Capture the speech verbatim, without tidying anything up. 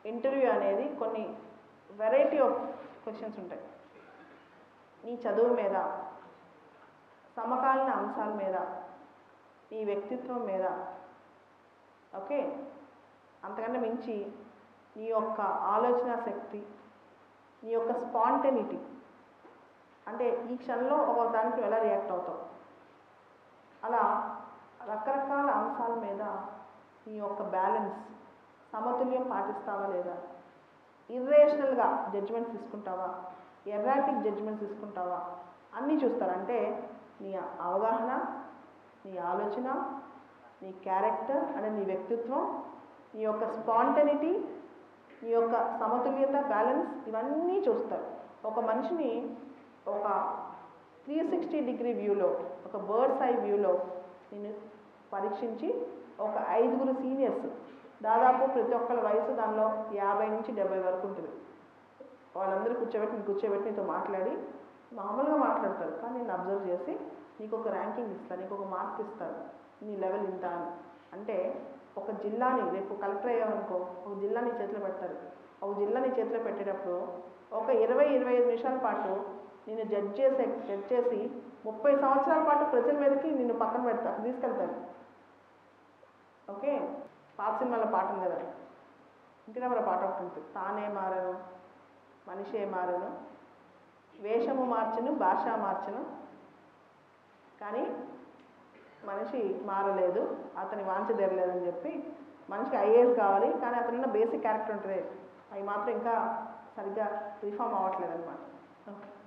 Interview అనేది కొన్ని variety of questions ఉంటాయి. నీ చదువు మీద, సమకాలీన అంశాల మీద, నీ వ్యక్తిత్వం మీద, ఓకే, అంతకంటే మించి నీ యొక్క ఆలోచన శక్తి, నీ యొక్క స్పాంటనిటీ, అంటే ఈ క్షణంలో ఒక దానికి ఎలా రియాక్ట్ అవుతావు, అలా రకరకాల అంశాల మీద నీ యొక్క బ్యాలెన్స్, సమతుల్యం పాటిస్తావా లేదా, ఇర్రేషనల్గా జడ్జిమెంట్స్ తీసుకుంటావా, ఎర్రాటిక్ జడ్జిమెంట్స్ తీసుకుంటావా, అన్నీ చూస్తారు. అంటే నీ అవగాహన, నీ ఆలోచన, నీ క్యారెక్టర్ అంటే నీ వ్యక్తిత్వం, నీ యొక్క స్పాంటనిటీ, నీ యొక్క సమతుల్యత, బ్యాలెన్స్, ఇవన్నీ చూస్తారు. ఒక మనిషిని ఒక త్రీ సిక్స్టీ డిగ్రీ వ్యూలో, ఒక బర్డ్స్ ఐ వ్యూలో నేను పరీక్షించి ఒక ఐదుగురు సీనియర్స్, దాదాపు ప్రతి ఒక్కరి వయసు దానిలో యాభై నుంచి డెబ్బై వరకు ఉంటుంది, వాళ్ళందరూ కూర్చోబెట్టి నేను కూర్చోబెట్టి నీతో మాట్లాడి మామూలుగా మాట్లాడతారు, కానీ నేను అబ్జర్వ్ చేసి నీకు ఒక ర్యాంకింగ్ ఇస్తాను, నీకు ఒక మార్క్ ఇస్తాను, నీ లెవెల్ ఇంత అని. అంటే ఒక జిల్లాని రేపు కలెక్టర్ అయ్యామనుకో, ఒక జిల్లాని చేతిలో పెడతారు. ఒక జిల్లాని చేతిలో పెట్టేటప్పుడు ఒక ఇరవై ఇరవై ఐదు నిమిషాల పాటు నిన్ను జడ్జ్ చేసే జడ్జ్ చేసి ముప్పై సంవత్సరాల పాటు ప్రజల మీదకి నిన్ను పక్కన పెడతారు, తీసుకెళ్తారు. ఓకే, పాత సినిమాలో పాట ఉంది కదా, ఇంటిలో మన పాట ఒకటి ఉంటుంది, తానే మారను మనిషే మారను, వేషము మార్చను భాష మార్చను, కానీ మనిషి మారలేదు, అతని వాంఛ తెరలేదని చెప్పి మనిషికి ఐఏఎస్ కావాలి, కానీ అతనున్న బేసిక్ క్యారెక్టర్ ఉంటుంది, అవి మాత్రం ఇంకా సరిగ్గా రిఫార్మ్ అవ్వట్లేదు అనమాట. ఓకే.